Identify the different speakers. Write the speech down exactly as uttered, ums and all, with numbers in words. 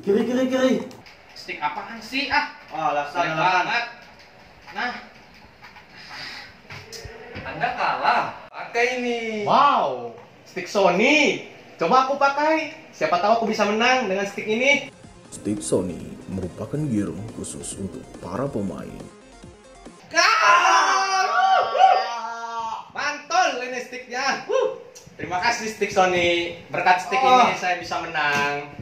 Speaker 1: Kiri, kiri, kiri.
Speaker 2: Stick apaan sih ah?
Speaker 1: Oh, alasan,
Speaker 2: Jelek
Speaker 1: alasan.
Speaker 2: banget. Nah,
Speaker 3: Anda kalah. Pakai ini.
Speaker 4: Wow, stick Sony. Coba aku pakai. Siapa tahu aku bisa menang dengan stick ini.
Speaker 5: Stick Sony merupakan gear khusus untuk para pemain.
Speaker 4: Mantul ini sticknya. Huh. Terima kasih stick Sony. Berkat stick
Speaker 1: Oh.
Speaker 4: ini saya bisa menang.